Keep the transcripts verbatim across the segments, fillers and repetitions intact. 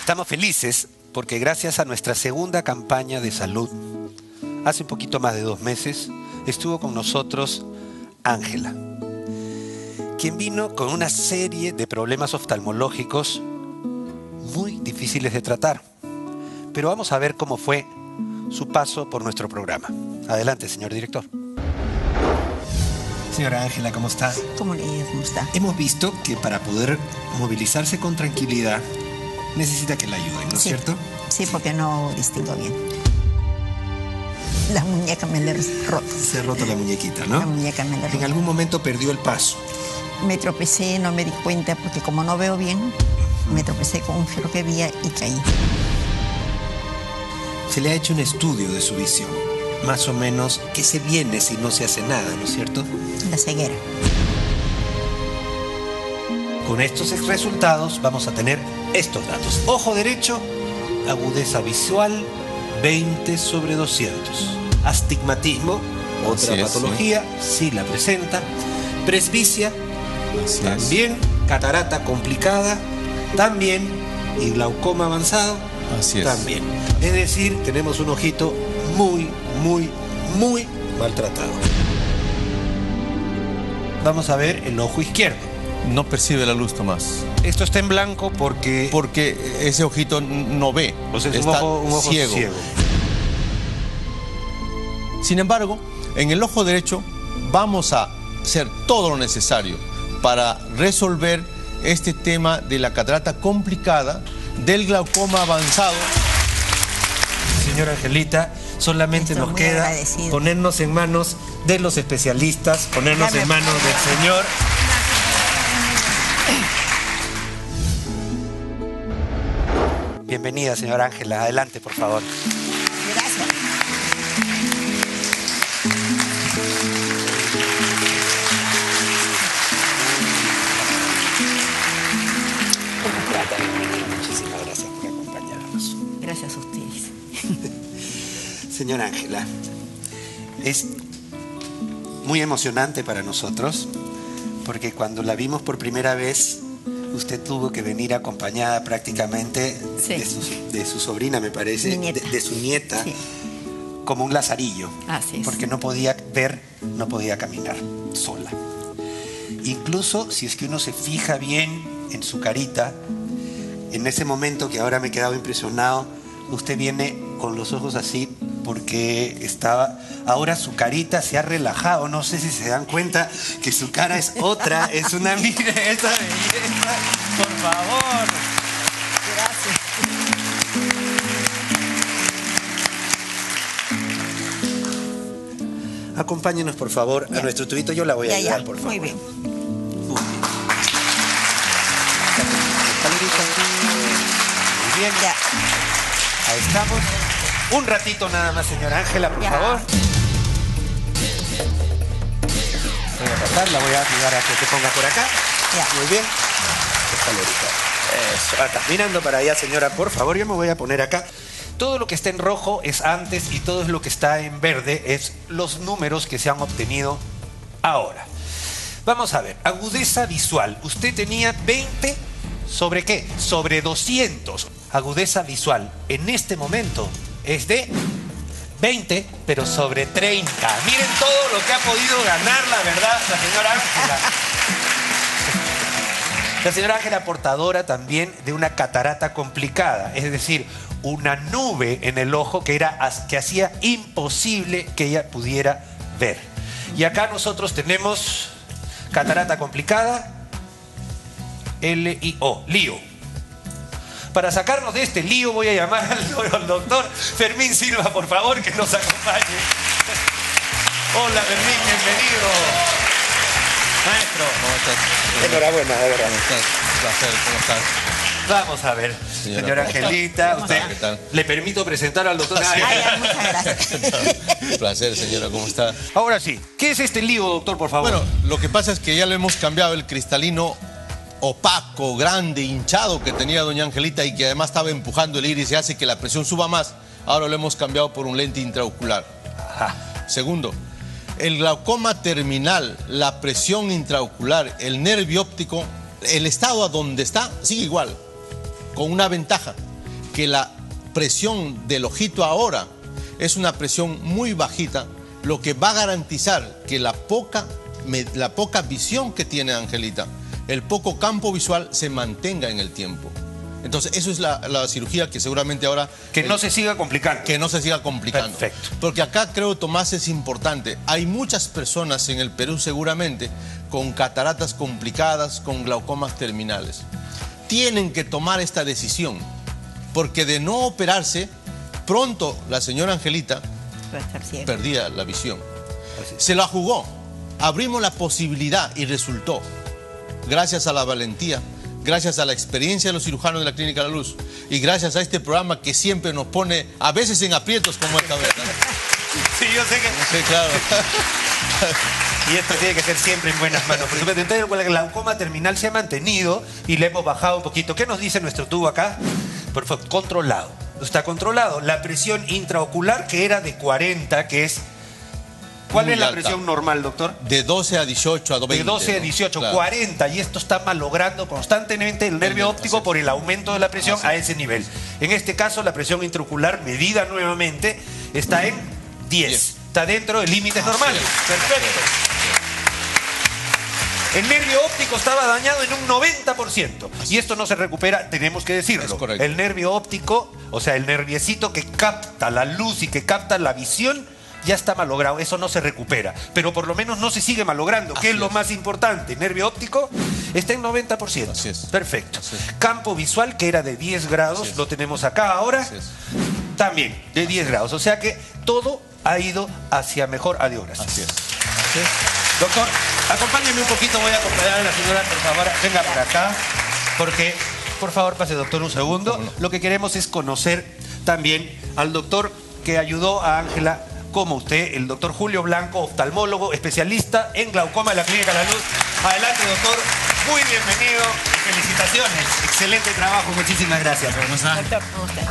Estamos felices porque gracias a nuestra segunda campaña de salud, hace un poquito más de dos meses, estuvo con nosotros Ángela, quien vino con una serie de problemas oftalmológicos muy difíciles de tratar. Pero vamos a ver cómo fue su paso por nuestro programa. Adelante, señor director. Señora Ángela, ¿cómo está? ¿Cómo le digo? ¿Cómo está? Hemos visto que para poder movilizarse con tranquilidad necesita que la ayuden, ¿no es Sí. cierto? Sí, porque no distingo bien. La muñeca me la he roto. Se ha roto la muñequita, ¿no? La muñeca me la he En roto. algún momento perdió el paso. Me tropecé, no me di cuenta, porque como no veo bien, me tropecé con un fierro que había y caí. Se le ha hecho un estudio de su visión. Más o menos, ¿qué se viene si no se hace nada, ¿no es cierto? La ceguera. Con estos resultados vamos a tener estos datos. Ojo derecho, agudeza visual, veinte sobre doscientos. Astigmatismo, otra Así es, patología, sí la presenta. Presbicia, Así también. Catarata complicada, también. Y glaucoma avanzado, es. Así es. también. Es decir, tenemos un ojito muy, muy, muy maltratado. Vamos a ver el ojo izquierdo. No percibe la luz, Tomás. Esto está en blanco porque... Porque ese ojito no ve. O sea, es un está ojo, un ojo ciego. ciego. Sin embargo, en el ojo derecho vamos a hacer todo lo necesario para resolver este tema de la catarata complicada, del glaucoma avanzado. Señora Angelita, solamente Estoy nos muy queda agradecida. ponernos en manos de los especialistas, ponernos Ya me en manos pongo. del señor. Bienvenida, señora Ángela. Adelante, por favor. Gracias. Muchísimas gracias por acompañarnos. Gracias a ustedes. Señora Ángela, es muy emocionante para nosotros porque cuando la vimos por primera vez, usted tuvo que venir acompañada prácticamente Sí. de, su, de su sobrina, me parece, Mi nieta. de, de su nieta, Sí. como un lazarillo, Así es. porque no podía ver, no podía caminar sola. Incluso si es que uno se fija bien en su carita, en ese momento que ahora me he quedado impresionado, usted viene con los ojos así porque estaba, ahora su carita se ha relajado, no sé si se dan cuenta que su cara es otra, es una, mire, esa belleza, por favor. Gracias. Acompáñenos por favor a Ya. nuestro tubito, yo la voy a Ya, ayudar, ya. por favor. Muy bien. Muy bien. Escalerita. Muy bien. Ya. Ahí estamos. Un ratito nada más, señora Ángela, por Ya. favor. Voy a pasar, la voy a ayudar a que te ponga por acá. Ya. Muy bien. Escalerita. Eso, acá. Mirando para allá, señora, por favor, yo me voy a poner acá. Todo lo que está en rojo es antes y todo lo que está en verde es los números que se han obtenido ahora. Vamos a ver, agudeza visual. Usted tenía veinte sobre qué? Sobre doscientos. Agudeza visual en este momento es de veinte, pero sobre treinta. Miren todo lo que ha podido ganar, la verdad, la señora Ángela. La señora Ángela, portadora también de una catarata complicada, es decir, una nube en el ojo que, era, que hacía imposible que ella pudiera ver. Y acá nosotros tenemos catarata complicada, L I O, lío. Para sacarnos de este lío voy a llamar al, al doctor Fermín Silva, por favor, que nos acompañe. Hola, Fermín, bienvenido. Maestro. ¿Cómo estás? Enhorabuena, de verdad. ¿Cómo estás? Un placer, ¿cómo estás? Vamos a ver, Señora, señora ¿cómo está? Angelita, ¿Cómo usted, está? ¿Qué tal? le permito presentar al doctor. Ay, ay, muchas gracias. Un placer, señora, ¿cómo está? Ahora sí, ¿qué es este lío, doctor, por favor? Bueno, lo que pasa es que ya le hemos cambiado el cristalino opaco, grande, hinchado que tenía doña Angelita y que además estaba empujando el iris y hace que la presión suba más. Ahora lo hemos cambiado por un lente intraocular. Ajá. Segundo, el glaucoma terminal, la presión intraocular, el nervio óptico, el estado a donde está sigue igual, con una ventaja. que la presión del ojito ahora es una presión muy bajita, lo que va a garantizar que la poca, la poca visión que tiene Angelita, el poco campo visual, se mantenga en el tiempo. Entonces, eso es la, la cirugía que seguramente ahora... Que no el, se siga complicando. Que no se siga complicando. Perfecto. Porque acá creo, Tomás, es importante. Hay muchas personas en el Perú seguramente con cataratas complicadas, con glaucomas terminales. Tienen que tomar esta decisión, porque de no operarse, pronto la señora Angelita Va a estar ciego. perdía la visión. Se la jugó. Abrimos la posibilidad y resultó. Gracias a la valentía, gracias a la experiencia de los cirujanos de la Clínica La Luz y gracias a este programa que siempre nos pone a veces en aprietos como esta vez. Sí, yo sé que... Sí, claro. Y esto tiene que ser siempre en buenas manos. Por supuesto, entonces el glaucoma terminal se ha mantenido y le hemos bajado un poquito. ¿Qué nos dice nuestro tubo acá? Por favor, controlado. Está controlado. La presión intraocular, que era de cuarenta, que es... ¿Cuál Muy es la alta. presión normal, doctor? De doce a dieciocho a veinte. De doce a dieciocho, ¿no? Claro. cuarenta, y esto está malogrando constantemente el nervio óptico por el aumento de la presión a ese nivel. En este caso, la presión intraocular medida nuevamente está en diez. Está dentro de límites normales. Perfecto. El nervio óptico estaba dañado en un noventa por ciento. Y esto no se recupera, tenemos que decirlo. Es correcto. El nervio óptico, o sea, el nerviecito que capta la luz y que capta la visión, ya está malogrado, eso no se recupera. Pero por lo menos no se sigue malogrando, que Así es lo es. más importante. Nervio óptico está en noventa por ciento. Así es. Perfecto. Así es. Campo visual, que era de diez grados, Así es. lo tenemos acá ahora. Así es. También de diez grados. O sea que todo ha ido hacia mejor. Adiós, gracias. Así es. Así es. Doctor, acompáñeme un poquito, voy a acompañar a la señora, por favor, venga por acá, porque, por favor, pase, doctor, un segundo. no? Lo que queremos es conocer también al doctor que ayudó a Ángela, como usted, el doctor Julio Blanco, oftalmólogo, especialista en glaucoma de la Clínica La Luz. Adelante, doctor, muy bienvenido, felicitaciones, excelente trabajo, muchísimas gracias. Doctor, ¿cómo está?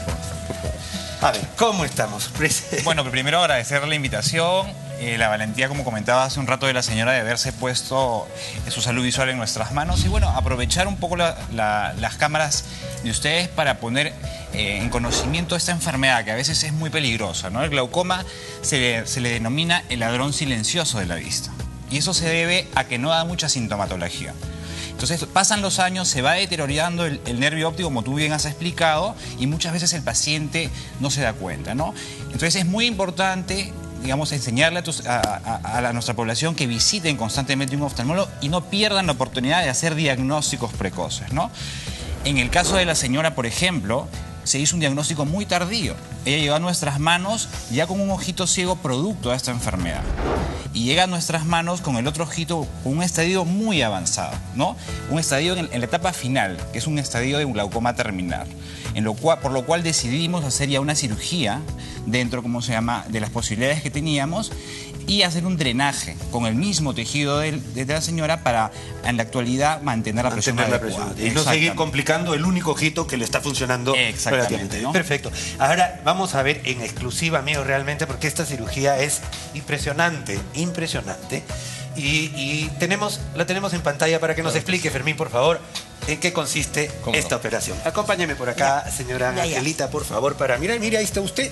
A ver, ¿cómo estamos? Bueno, primero agradecer la invitación, eh, la valentía, como comentaba hace un rato, de la señora de haberse puesto eh, su salud visual en nuestras manos y bueno, aprovechar un poco la, la, las cámaras de ustedes para poner eh, en conocimiento esta enfermedad que a veces es muy peligrosa, ¿no? El glaucoma se le, se le denomina el ladrón silencioso de la vista y eso se debe a que no da mucha sintomatología. Entonces pasan los años, se va deteriorando el, el nervio óptico, como tú bien has explicado, y muchas veces el paciente no se da cuenta, ¿no? Entonces es muy importante, digamos, enseñarle a, tus, a, a, a la, nuestra población que visiten constantemente un oftalmólogo y no pierdan la oportunidad de hacer diagnósticos precoces, ¿no? En el caso de la señora, por ejemplo, se hizo un diagnóstico muy tardío. Ella llegó a nuestras manos ya con un ojito ciego producto de esta enfermedad. Y llega a nuestras manos con el otro ojito con un estadio muy avanzado, ¿no? Un estadio en, en la etapa final, que es un estadio de un glaucoma terminal. En lo cual, por lo cual decidimos hacer ya una cirugía dentro, ¿cómo se llama?, de las posibilidades que teníamos y hacer un drenaje con el mismo tejido de, de la señora para, en la actualidad, mantener la presión Mantener la adecuada. presión. Y no seguir complicando el único ojito que le está funcionando Exactamente, relativamente bien. ¿no? Perfecto. Ahora vamos a ver en exclusiva, mío, realmente, porque esta cirugía es impresionante, impresionante. Y, y tenemos, la tenemos en pantalla para que nos explique, Fermín, por favor, en qué consiste ¿Cómo esta no? operación. Acompáñeme por acá, Ya. señora Ya, ya. Angelita, por favor, para... Mira, mira, ahí está usted.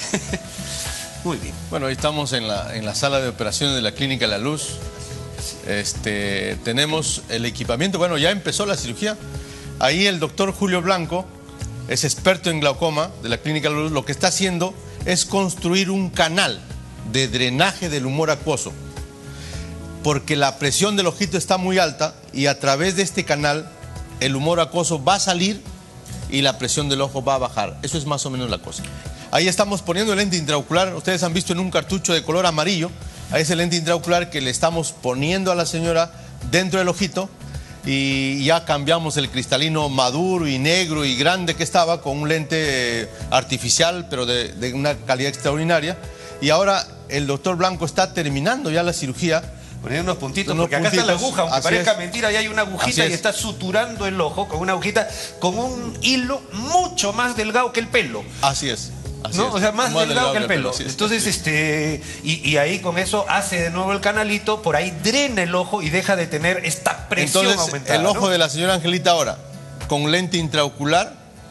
Muy bien. Bueno, ahí estamos en la, en la sala de operaciones de la Clínica La Luz. Este, tenemos el equipamiento. Bueno, ya empezó la cirugía. Ahí el doctor Julio Blanco es experto en glaucoma de la Clínica La Luz. Lo que está haciendo es construir un canal de drenaje del humor acuoso, porque la presión del ojito está muy alta y a través de este canal el humor acuoso va a salir y la presión del ojo va a bajar. Eso es más o menos la cosa. Ahí estamos poniendo el lente intraocular. Ustedes han visto en un cartucho de color amarillo. Ahí es el lente intraocular que le estamos poniendo a la señora dentro del ojito. Y ya cambiamos el cristalino maduro y negro y grande que estaba con un lente artificial, pero de, de una calidad extraordinaria. Y ahora el doctor Blanco está terminando ya la cirugía. Poner unos puntitos, Unos porque acá está la puntitos, aguja, aunque así parezca es. mentira, ya hay una Así agujita y es. está suturando el ojo con una agujita, con un hilo mucho más delgado que el pelo. Así es. Así ¿No? es. O sea, más, delgado, que el pelo. así es. Entonces, este, y, y ahí con eso hace de nuevo el canalito, por ahí drena el ojo y deja de tener esta presión Entonces, aumentada. el ojo ¿no? de la señora Angelita ahora, con lente intraocular,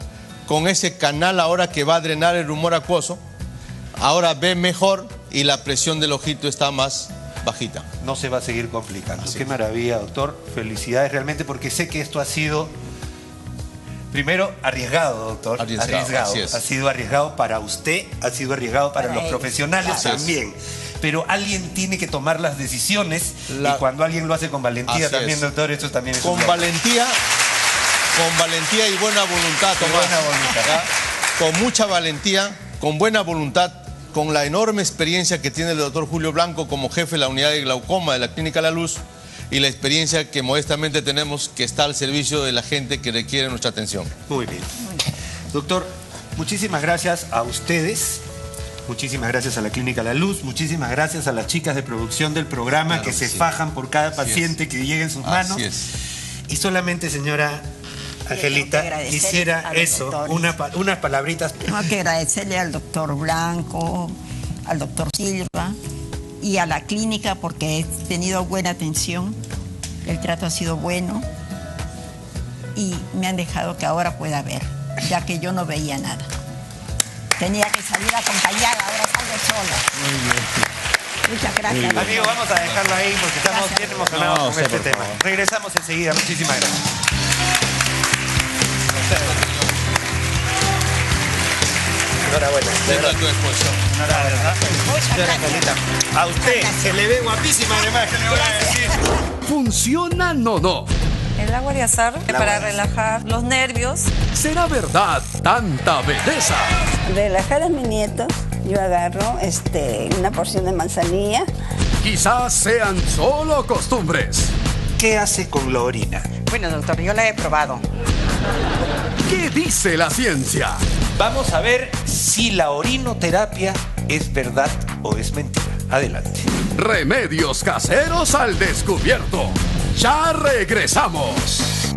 con ese canal ahora que va a drenar el rumor acuoso, ahora ve mejor y la presión del ojito está más bajita. No se va a seguir complicando. Así Qué es. maravilla, doctor. Felicidades realmente, porque sé que esto ha sido, primero, arriesgado, doctor. Arriesgado, así es. Ha sido arriesgado para usted, ha sido arriesgado para, Para los ellos, profesionales claro. también. Pero alguien tiene que tomar las decisiones La- y cuando alguien lo hace con valentía Así también, es. doctor, esto también es un Con logro. valentía, con valentía y buena voluntad, Con Tomás. buena voluntad. ¿Ya? Con mucha valentía, con buena voluntad, con la enorme experiencia que tiene el doctor Julio Blanco como jefe de la unidad de glaucoma de la Clínica La Luz y la experiencia que modestamente tenemos que está al servicio de la gente que requiere nuestra atención. Muy bien. Doctor, muchísimas gracias a ustedes. Muchísimas gracias a la Clínica La Luz, muchísimas gracias a las chicas de producción del programa Claro que que se sí. fajan por cada Así paciente es. que llegue en sus manos. Así es. Y solamente, señora Angelita, tengo que agradecer quisiera a los eso, doctores. una pa- unas palabritas. Tengo que agradecerle al doctor Blanco, al doctor Silva y a la clínica porque he tenido buena atención, el trato ha sido bueno y me han dejado que ahora pueda ver, ya que yo no veía nada. Tenía que salir acompañada, ahora salgo sola. Muchas gracias. doctor. Amigo, vamos a dejarlo ahí porque estamos Gracias. bien emocionados No, con usted, este por tema. favor. Regresamos enseguida, muchísimas gracias. Enhorabuena. de verdad. Tu exposición. Enhorabuena. Muchas Señora gracias. Angelita, a usted se le ve guapísima además, ¿qué le voy a decir? ¿Funciona o no? El agua de azar para relajar los nervios. ¿Será verdad tanta belleza? Relajar a mi nieto, yo agarro este, una porción de manzanilla. Quizás sean solo costumbres. ¿Qué hace con la orina? Bueno, doctor, yo la he probado. ¿Qué dice la ciencia? Vamos a ver si la orinoterapia es verdad o es mentira. Adelante. Remedios caseros al descubierto. Ya regresamos.